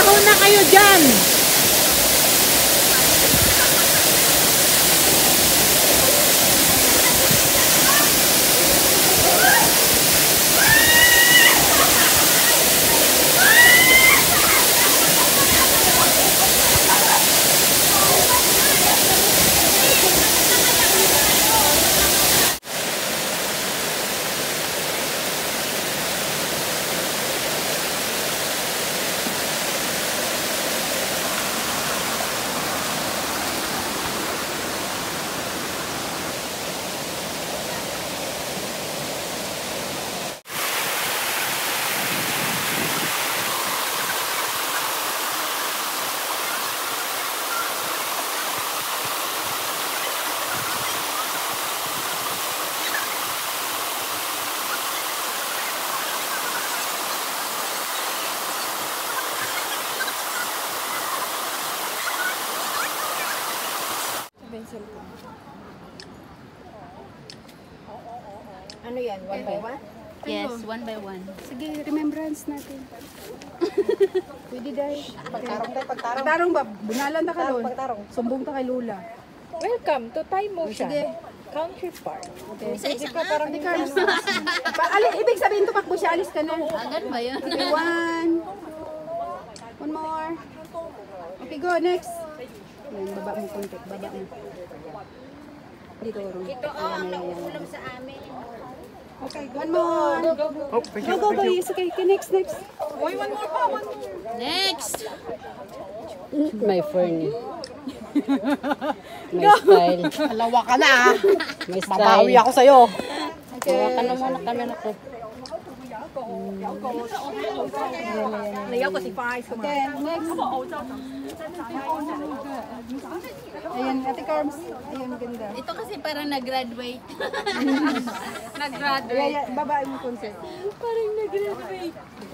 Mauna kayo dyan! Ano yan? One by one? Yes, one by one. Sige, remembrance natin. Pwede dahil. Pagtarong tayo, pagtarong. Pagtarong ba? Bunalan na ka doon. Pagtarong. Sumbong ta kay Lula. Welcome to Thai Motion. Sige. Country Park. Okay. Isa-isa ka nga. parang di ka. Ibig sabihin tumakbo siya, alis ka na. Agad ba yun? Okay, one more. Okay, go, next. Yan, baba mo konti. Baba mo. Dito, Ron. Ito ang nauulam sa amin. Okay, one more. Go. Yes, okay. Next. Uy, one more pa, one more. Next! My Fernie. My style. Alawa ka na ah. My Mabawi style. ako sa'yo. Hawakan na muna camera ko. Layaw ko si Fais. Okay, next. Ayan, Ate Carms. Ayan, ganda. Ito kasi parang nag-graduate. Nag-graduate. Yeah, babae mo konti. Parang nag-graduate.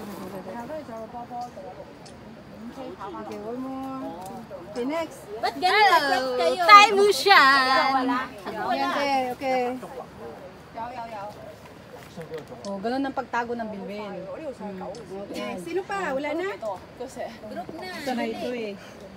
Okay, one more. Okay, next. Ba't ganun kayo? Thai Motion! Ayan, okay. Oh, ganun ang pagtago ng bilbil. Okay. Sino pa? Wala na? Group na. Ito na ito eh.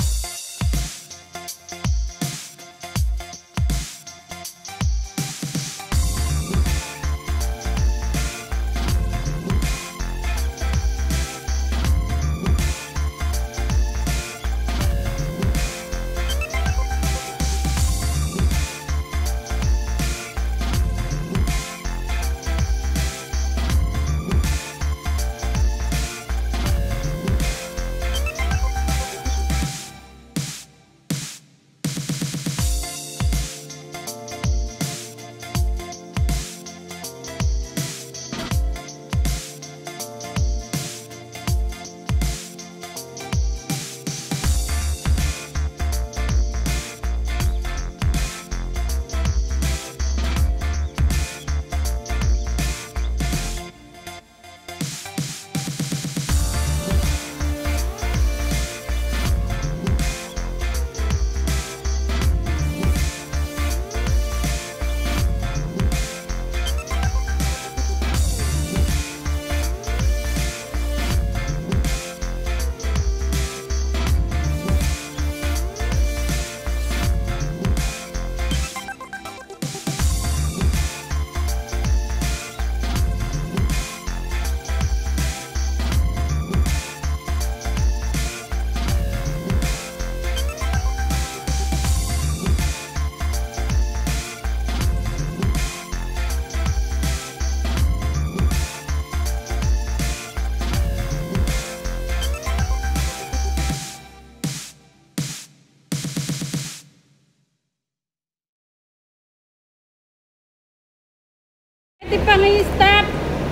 Ito pang i-stop.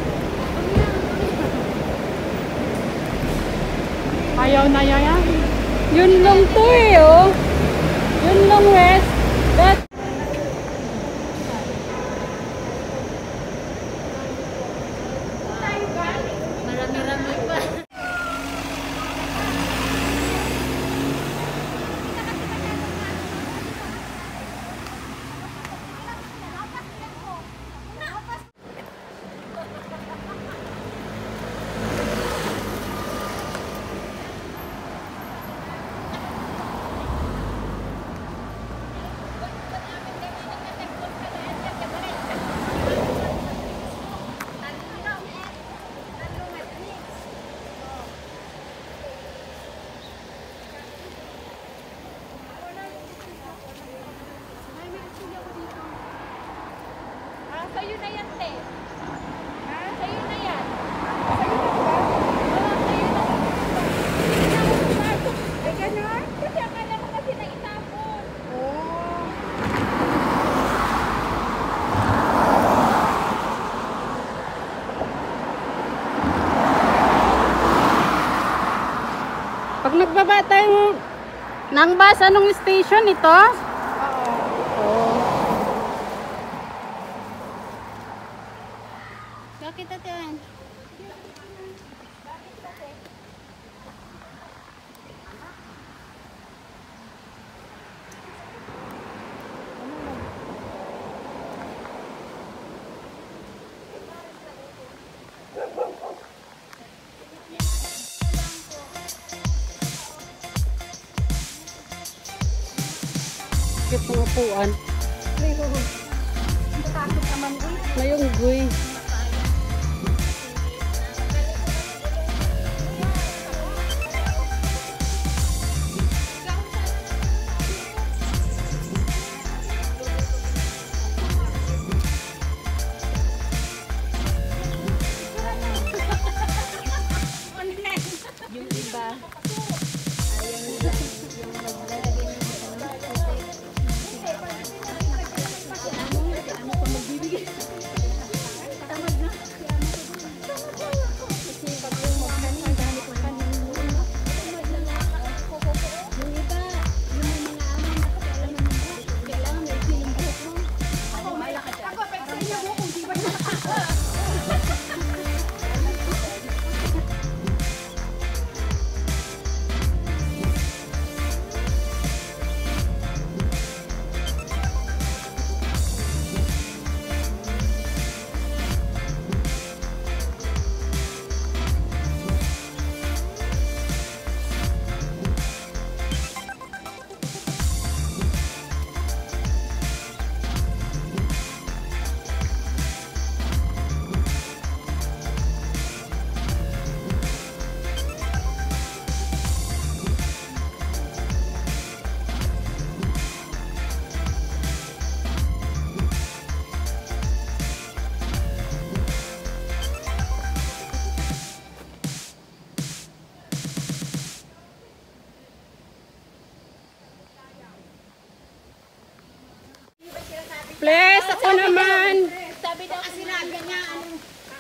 Ayaw na yan. Yun lang to eh, oh. Yun lang, West. That... Marami-rami pa. magbaba tayo ng bus. Anong station ito? Oo. Bakit ate? Bakit ng upuan? Ngayong guy. Yung iba, ayaw nila yung maglalagay ng si ano pa magbibigay. Tamad na. Kasi pag yung magkanin, dami ko kanin. Tamad na nga. Yung iba, yung may mga aman na kailangan ng buhok. Kailangan may feeling buhok mo. Ako, malaki dyan. Ako, pwede sa inyo buhok kung di ba na. Please, ako naman. Sabi daw kasi sinabi niya, anong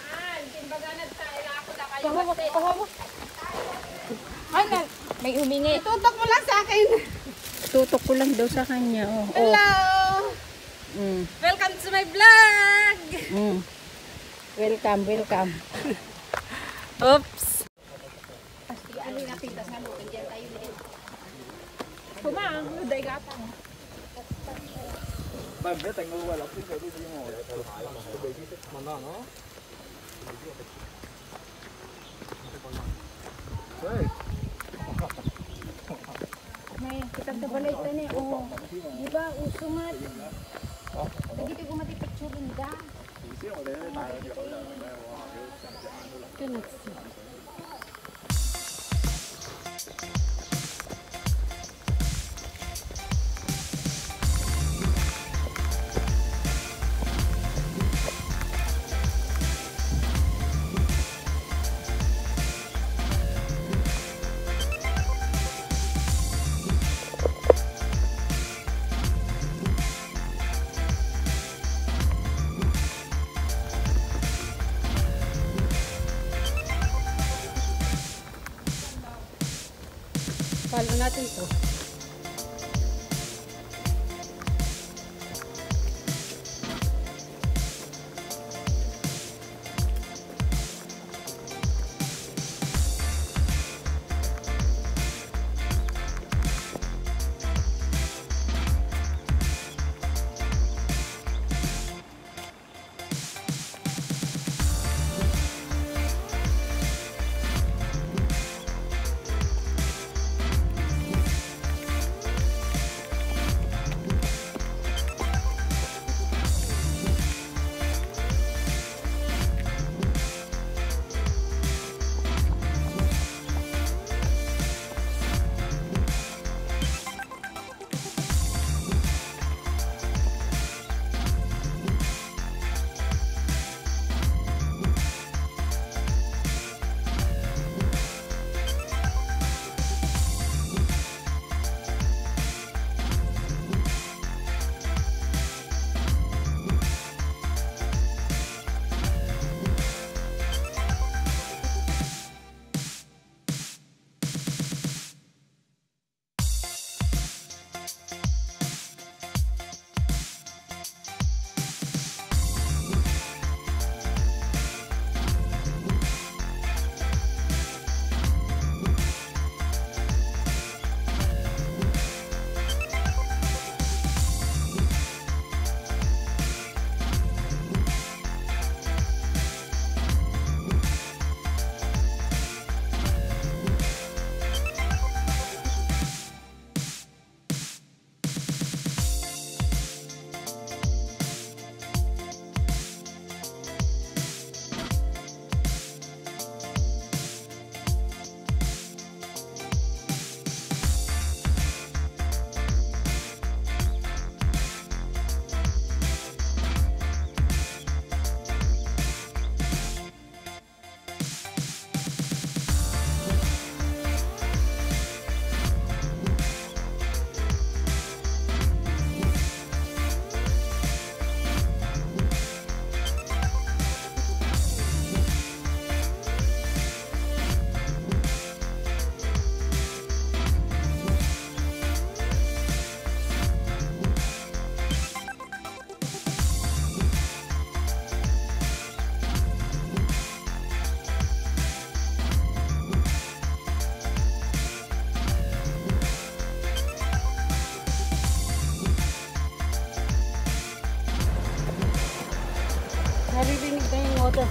ano, may humingi. Tutok mo lang sa akin. Tutok ko lang daw sa kanya. Oh. Hello! Welcome to my vlog! Welcome, welcome. Oops! Ano yung nakita sa loob? Diyan tayo ulit. Kumang, luday gatang. May kitang kabalay ito ni. Oh, di ba uso nga? Lagi tayo gumati picture nda. Follow natin to.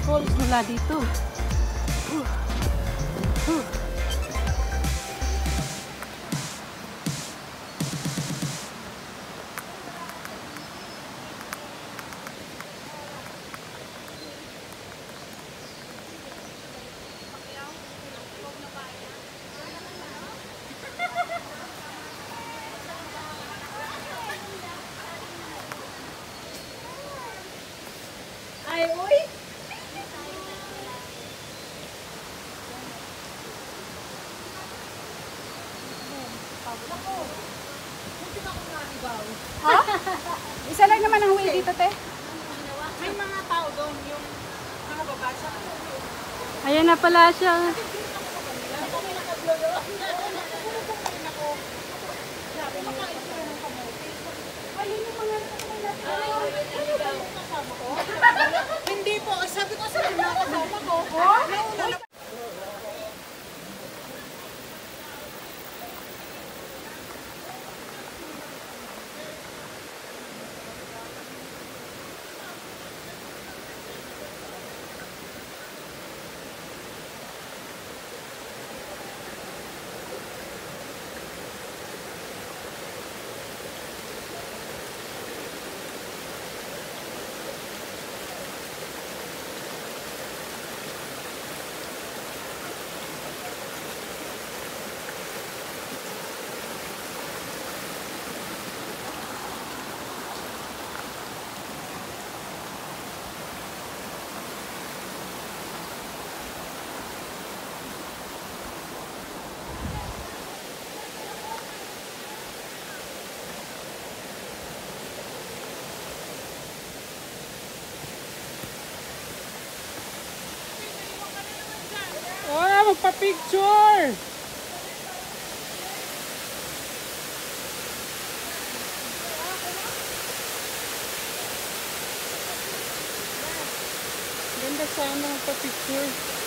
waterfalls mula dito. Ay, uy! Ha? Isa lang naman ang way dito, te. May mga tao doon, yung mga babasa. Ayan na pala siya. Hindi po, sabi ko sa mga kasama ko. Magpa-picture! Ganda sana magpa-picture.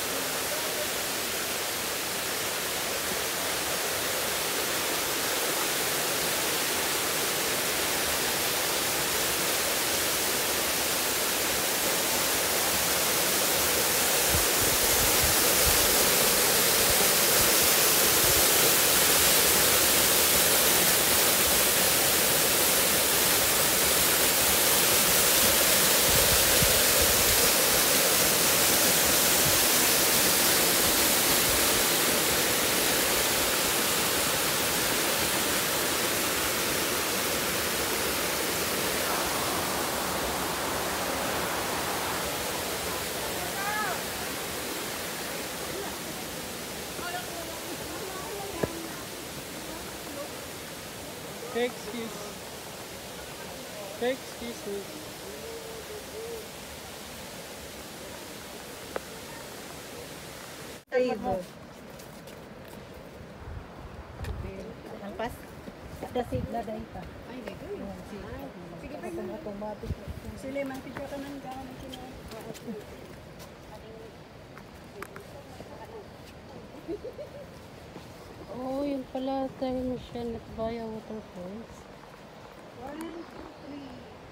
Excuse me. Table. Ang pas. Ada sigla dahil pa. Ay, dito. Sige pa yung automatic. Sila mang picture ka ng gawin ng kina. Oh, yun pala tayo na SHAN at WATERFALls. 1, 2, 3.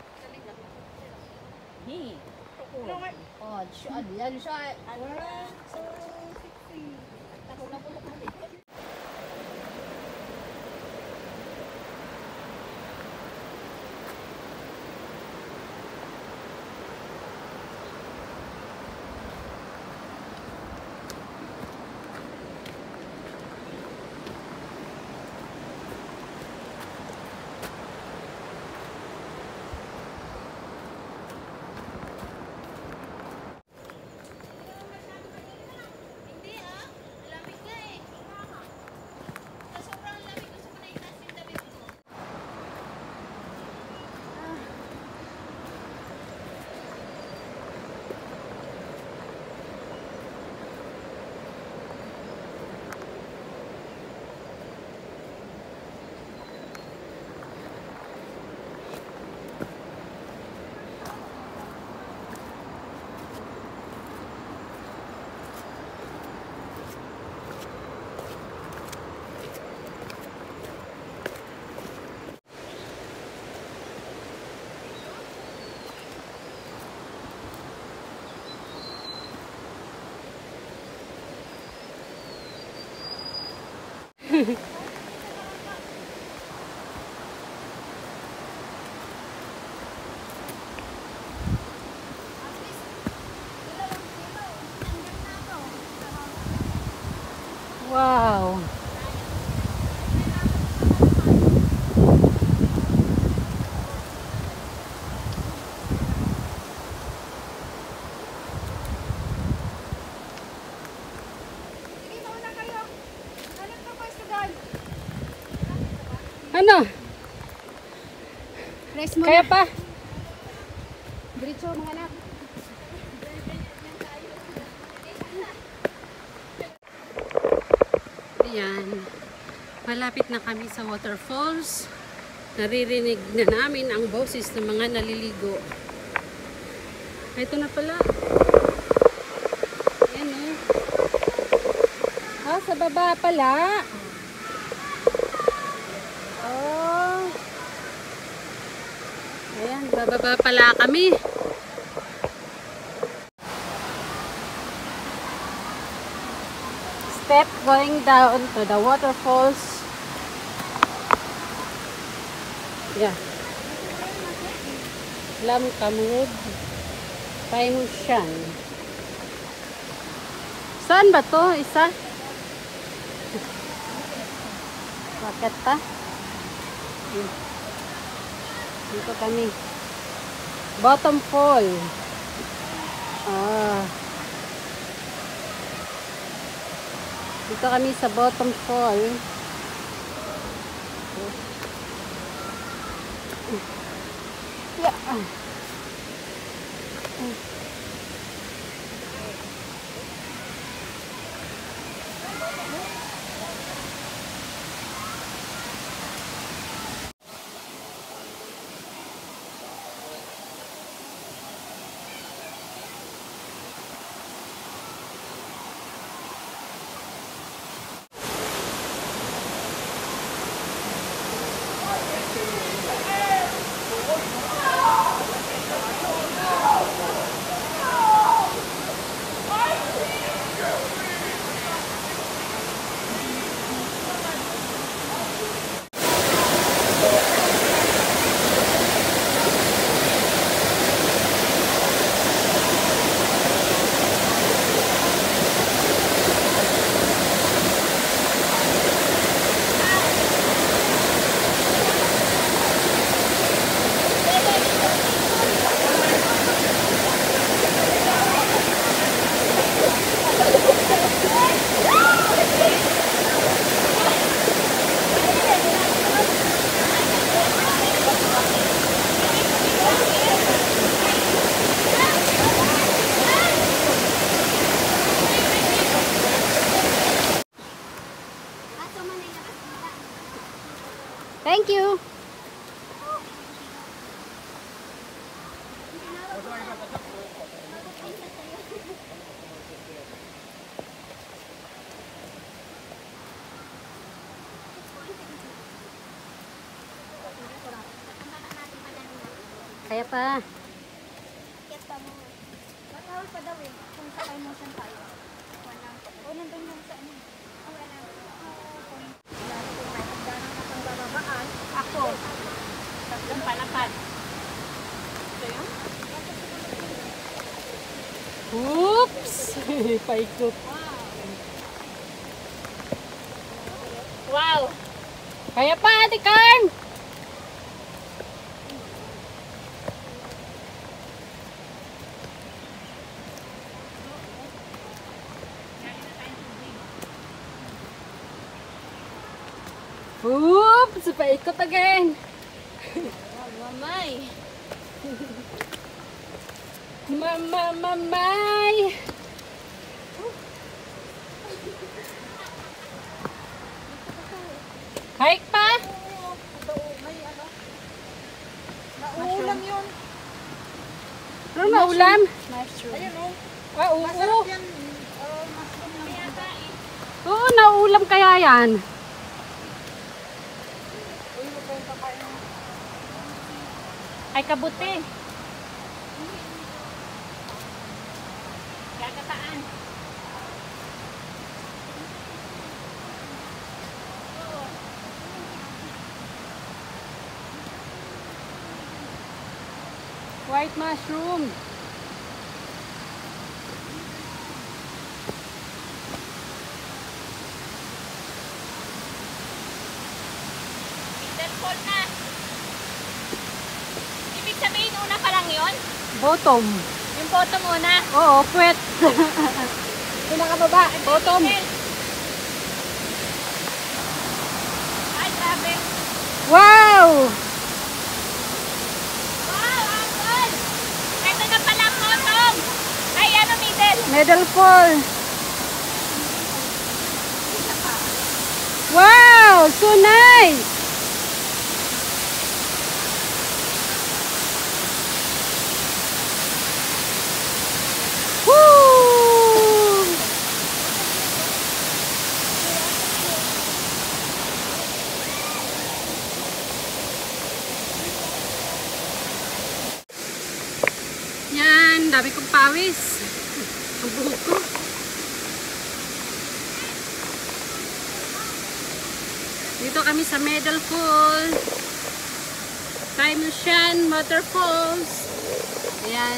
Hey. Oh, shot. Yan, shot. 1, 2, 3. Ako na po. Wow. Ano? Rest mo Kaya na. pa? Diretso mga anak. Ayan. Malapit na kami sa waterfalls. Naririnig na namin ang boses ng mga naliligo. Ito na pala. Ayan o. Ah, sa baba pala. Oh. Ayan, bababa pala kami. Step going down to the waterfalls. Yeah. Lam Kamrud. SHAN. Saan ba to? Isa? Bakit pa? Dito kami. Bottomfall. Ah. Dito kami sa bottomfall. Yeah. Thank you. Kaya pa. Kita mo. Matawal pa daw eh. Kung sakay mo saan tayo. Wala. O, nandun yung sa ano. Wala. Lalo kung may hagdanan na kang bababaan. Ako. Tatlong palapad. Ito yun? Oops! Paikot. Wow! Kaya pa, Ate Karen! Oops! Paikot again! Mamay! Mamay! Hike pa? May ano? Nauulam yun. Ano na ulam? Mushroom. Ayun o. Ah, oo. Masarap yan. Mushroom lang. Oo, nauulam kaya yan. Uy, huwag kayong kakain. Ay, kabuti. Gagataan. White mushroom. Waterfall na. Ibig sabihin, una pa lang yun? Bottom. Yung bottom una. Oo, puwet. Pinakababa, bottom. Ay, grabe. Wow! Wow, uncle! Ito na pala ang bottom. Ay, ano, middle? Middle fall. Wow! So nice! Woo! Yan, dami kong pawis. Ang buhok ko. Dito kami sa Middle Fall. SHAN WATERFALls. Ayan.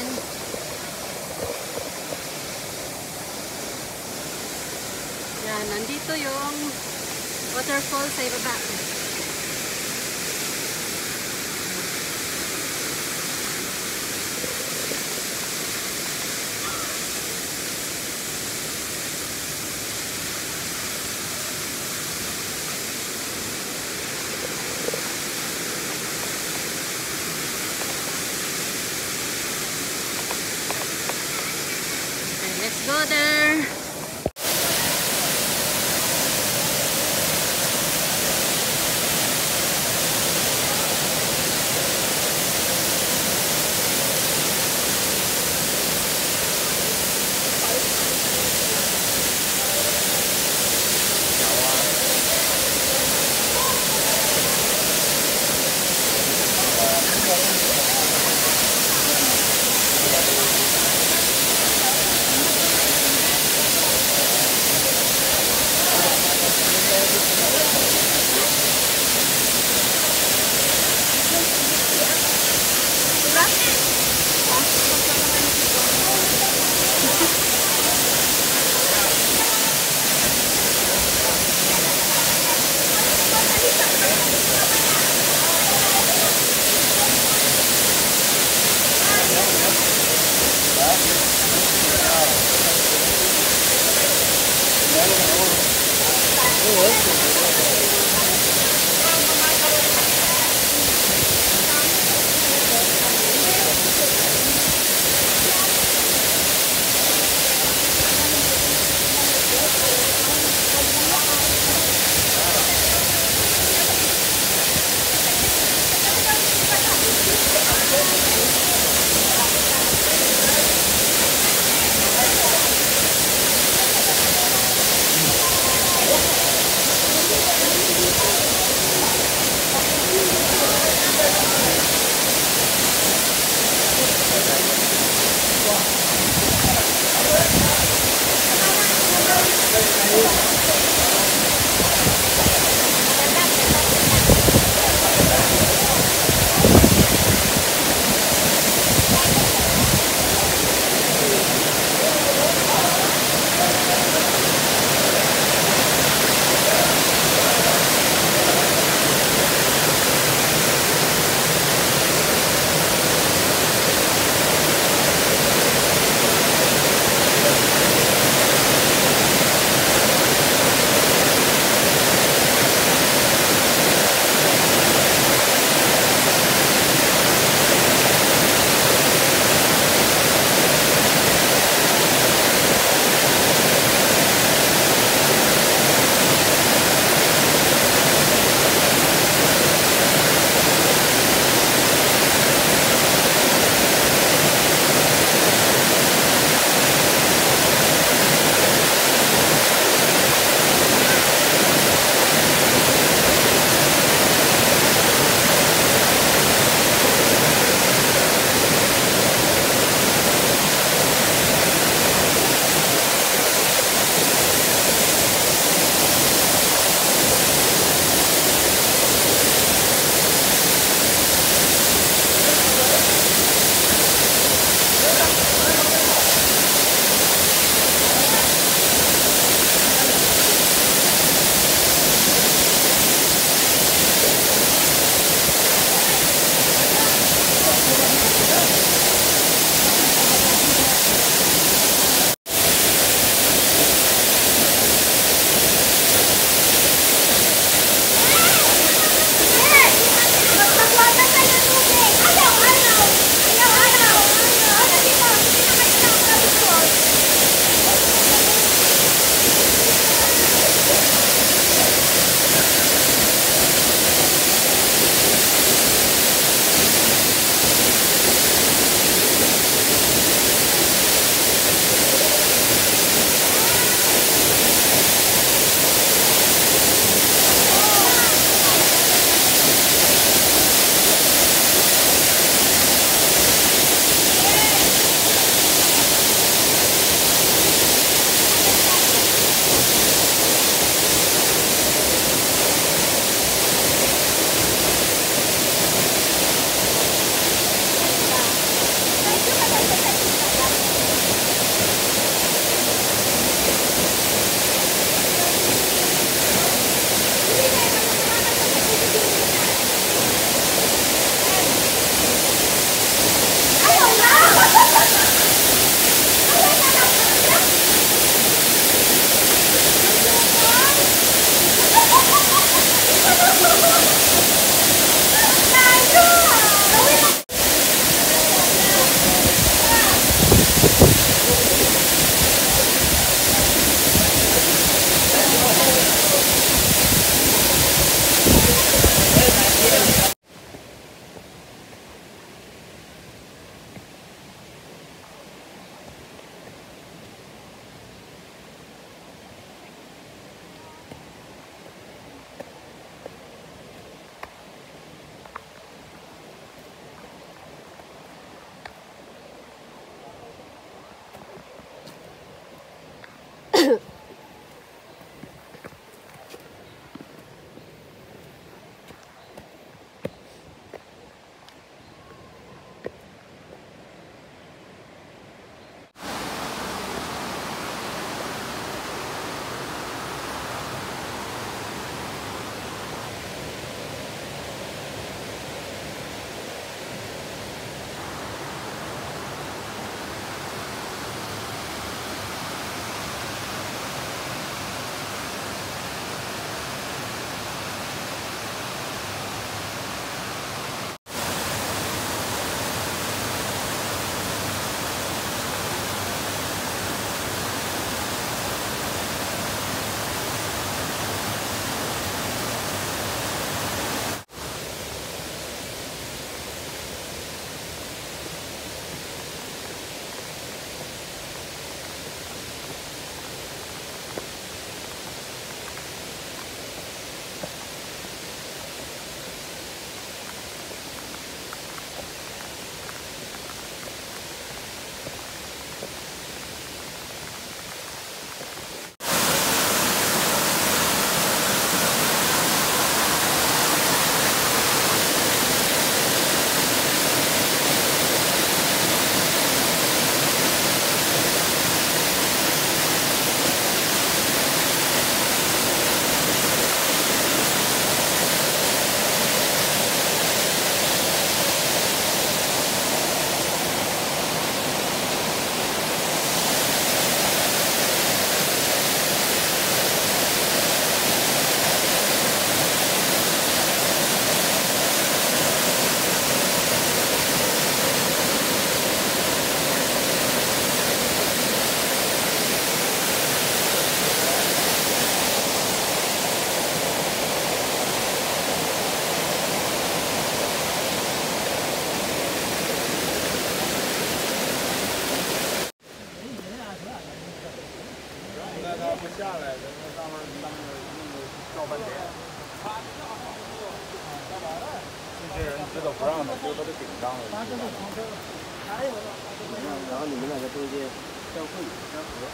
Yan, nandito yung waterfall sa ibaba. Let's go there. 这些人知道不让的，就把它顶上了。然后你们两个中间相互相合。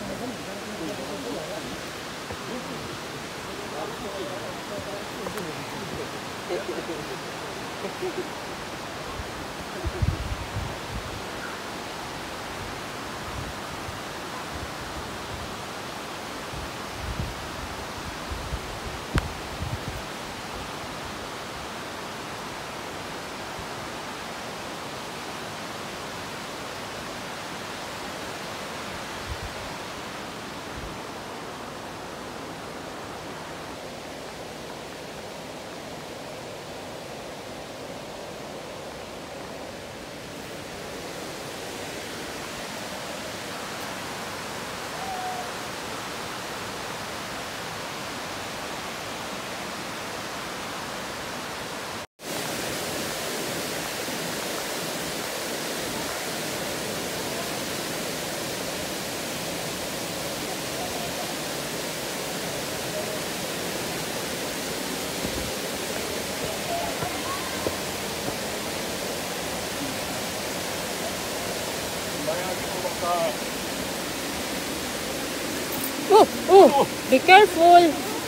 Oh, be careful.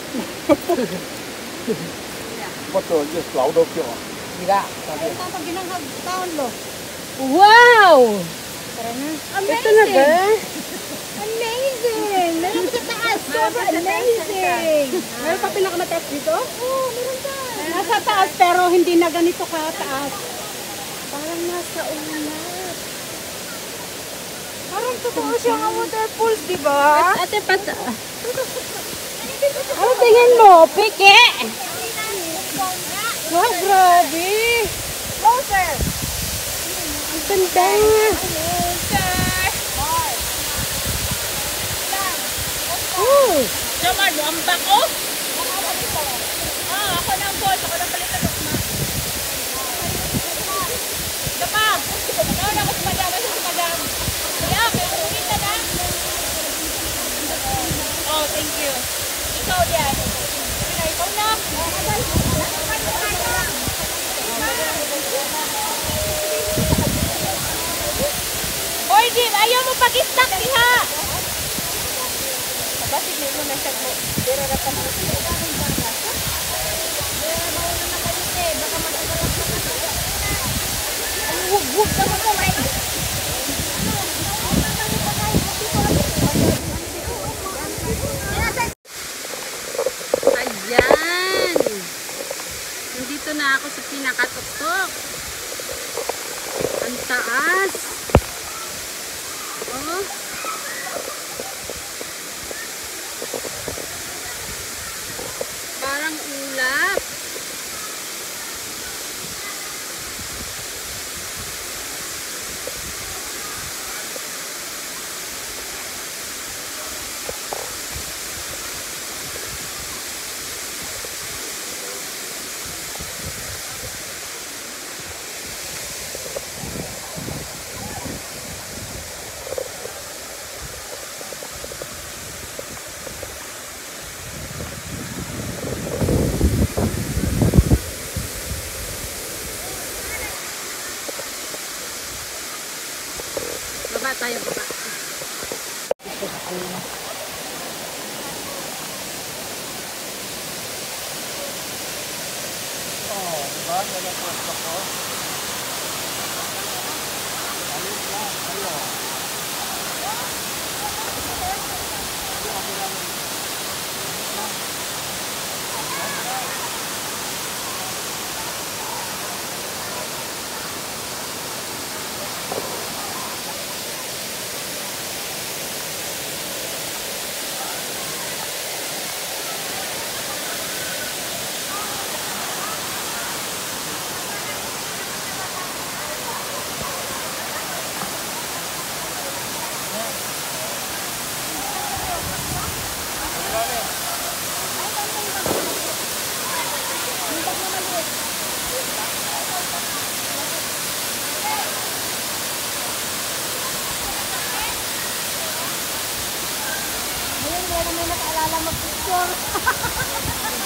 我做一老都票啊。 Wow! Amazing! Ito na ba? Amazing! Meron pa sa taas! Sobrang amazing! Meron pa pinakamataas dito? Oo, meron pa. Nasa taas pero hindi na ganito kataas. Parang nasa ulat. Parang totoo siya nga waterfalls, di ba? Ate, ano tingin mo? Pike! Wow, grabe! Closer! Ang ganda! Naman mo, ang bako? Ako na ang boss. Ako na palitan ng ma. Dapa! Naon ako si madam. Asa si madam? Kaya, kaya ulitan na. Oh, thank you. Ikaw yan. Ikaw na. Hoy, Jim, ayaw mo pag-istak diha. Basig na mo na siya mo. Pero na pa mo. Huwag ka mo ko. Ayan! Nandito na ako sa pinakatuktok. Ang taas. Oh. Parang ulap. Baba tayo, baba. Ngayon, meron may nakaalala mag-picture.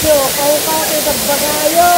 Yo, kau kay dagbagayo.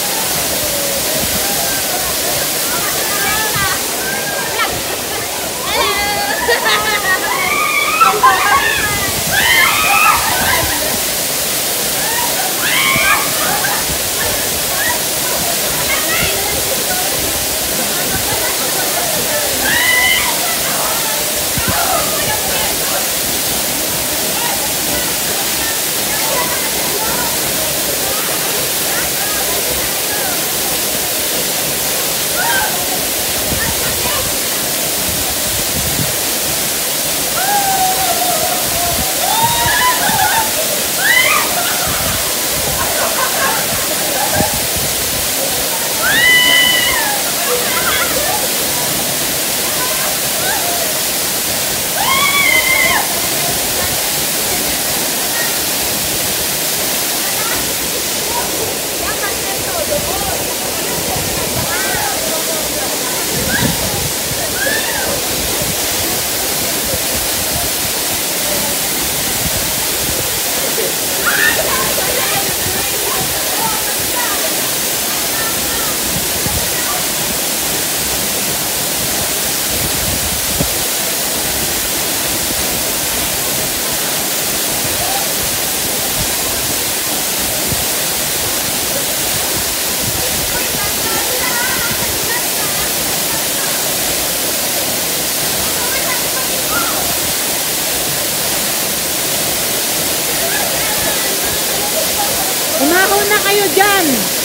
Umahon na kayo dyan!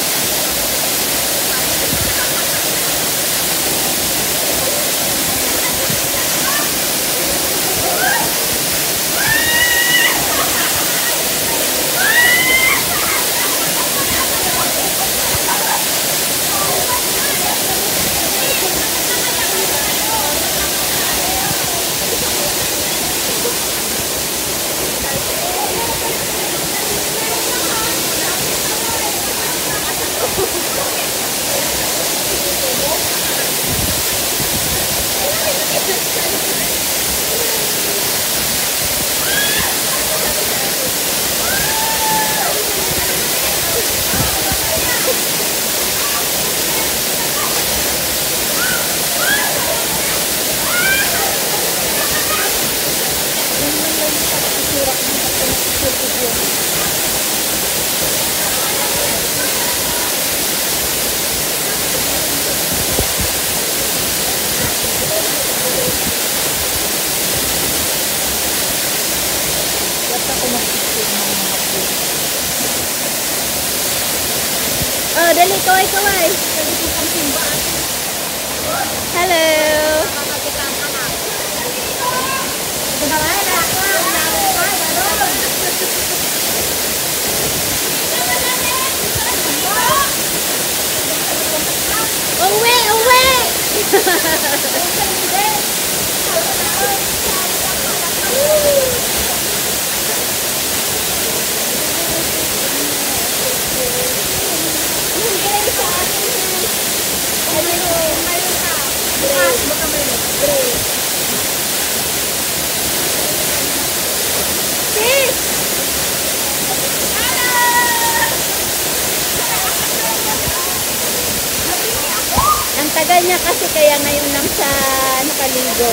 Oh, dali, kaway-kaway. Hello. Uwi, uwi. Ang tagal niya kasi kaya ngayon lang siya nakaligo.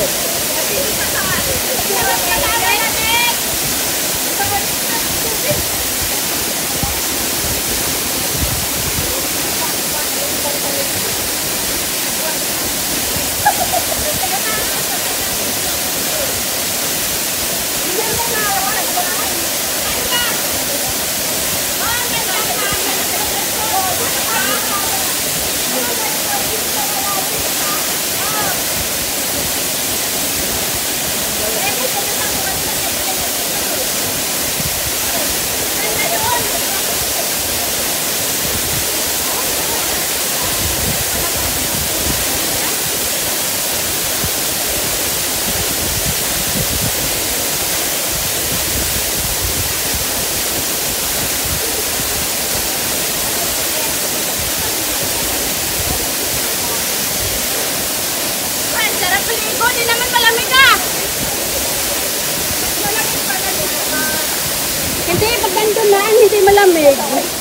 Hindi, pag nandun na, hindi malamig.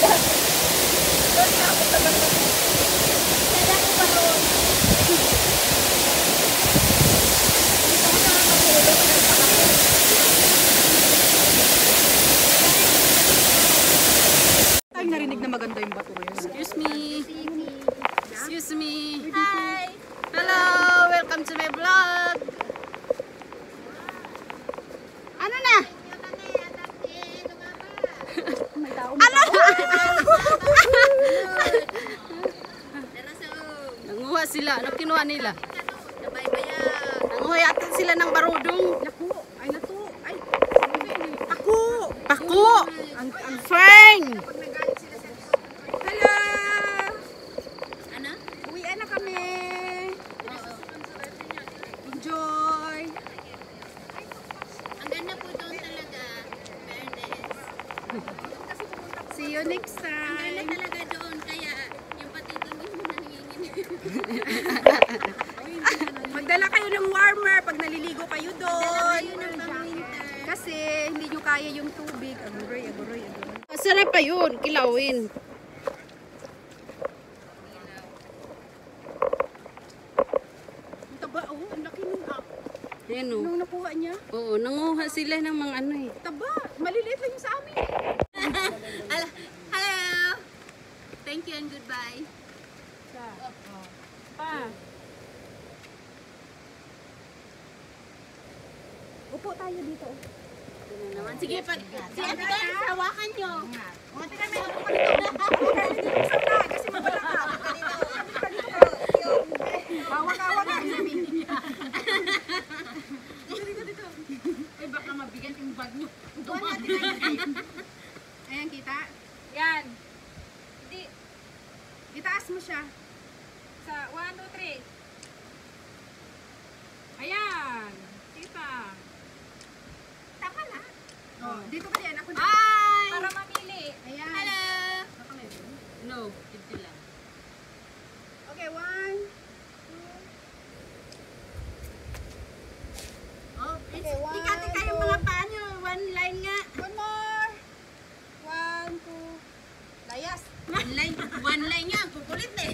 Ay, narinig na maganda yung bato yun. Excuse me. Excuse me. Hi. Hello, welcome to my vlog. Ano na? Nanguha sila. Ano kinuha nila? Nanguha yata sila ng barudong. Naku, ay nato. Ay, Pako! Fern! hello! Ano? Uwian na kami. Enjoy. Ang ganda po doon talaga. Fairness. See you next Ang time. ganda talaga doon. Kaya yung patito mismo nangingin. Magdala kayo ng warmer pag naliligo kayo doon. Ayun ang pang-winter. Kasi hindi nyo kaya yung tubig. Aguroy, aguroy, aguroy. Masarap pa yun, kilawin. Ang taba, oh, ang laki nung Ayan o. nung nakuha niya. Oo, nanguha sila ng mga ano eh. Taba, maliliit lang yung sa amin. Hello! Thank you and goodbye. Upo tayo dito. Sige, pag si Ate Karen, hawakan nyo. Kasi mabala ka. Hawak-hawak ka. Dito. Ay, baka mabigat yung bag nyo. Ayan, kita. Yan. Itaas mo siya. Sa 1, 2, 3. Ayan. Kita. Tama na. Oh, dito ka din. Ako na. Hi! Para mamili. Ayan. Hello! No, ito lang. Okay, 1. Oh, Okay, one, ikati kayo two. mga paa nyo. One line nga. One more. 1, 2. Layas. One line nga. Kukulit eh.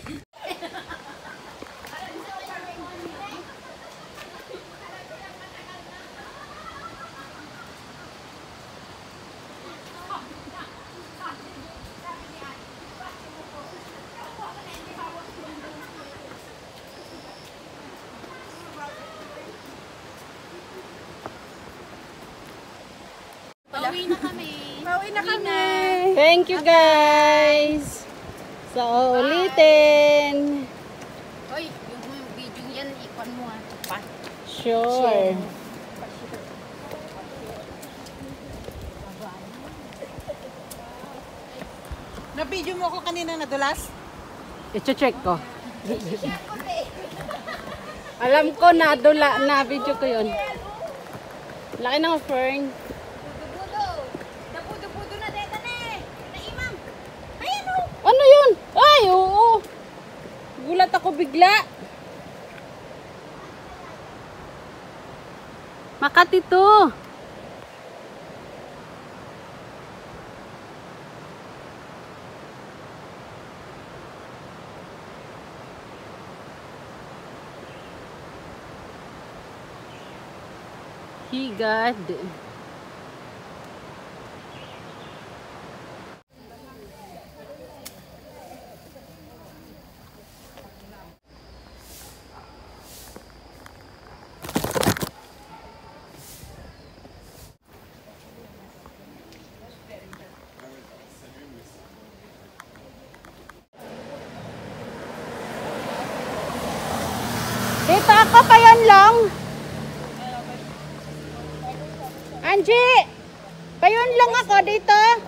Pauwi na kami. Pauwi na kami. Thank you guys. Sa uulitin. Hoy, yung video yan, ikon mo nga. Pa. Sure. Na-video mo ako kanina nadulas? I-check ko. Alam ko na dula na video ko yun. Laki ng fern. Dapudo na deta na eh. Naimam. Ayan o. Ano yun? Ay, oo. Gulat ako bigla. Makati to. Higad. Dito ako pa yan lang. Angie, payon lang ako dito.